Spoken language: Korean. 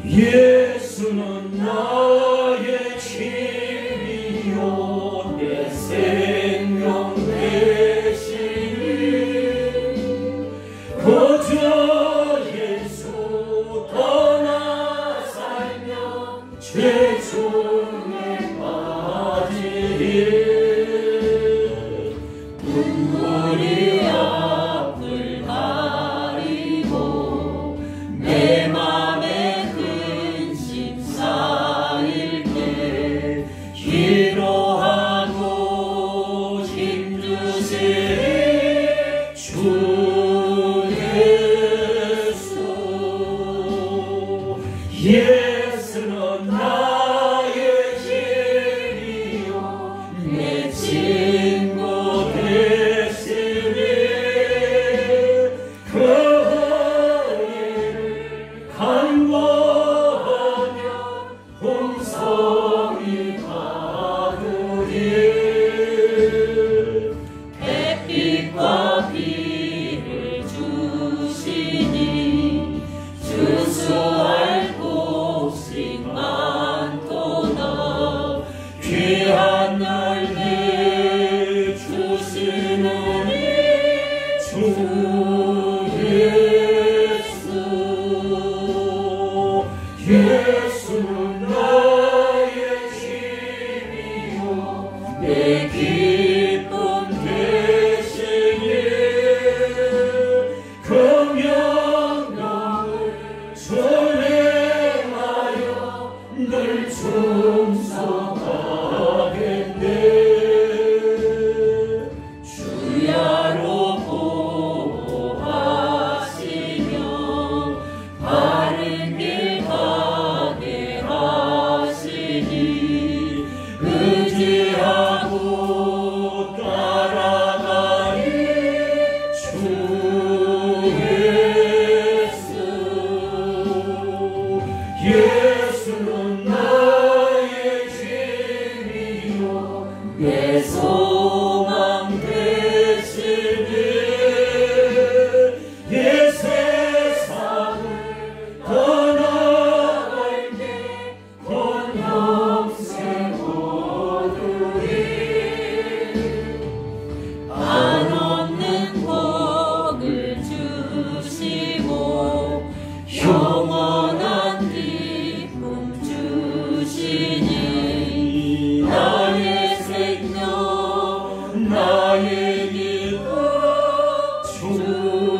예수는 나의 진리요 내 생명 되시니 그저 예수 떠나 살면 죄 중에 빠지리 눈물이 앞을 가리고 내 맘에 근심 쌓일 때 위로하고 힘주시리 주 예수. 예수는 나의 길이요 내 친구 되시니 그 허리를 간구하면 홍성이 가두리 햇빛과 비를 주시니 주수할 곡식 많도다 귀한 열매 주시느니 주 예수. 예수는 나의 힘이요 내 기쁨 되시니 그 명령을 전행하여 늘 충성하겠네. 주야로 보호하시며 바른 길 가게 하시니 의지하고 따라가리 주 예수. 예수는 나의 힘이요 내 소망 되시니 내 세상을 떠나갈 때 번영생 얻으리 한없는 복을 주시고 영원한 기쁨 주시니 나의 생명 나의 기쁨 주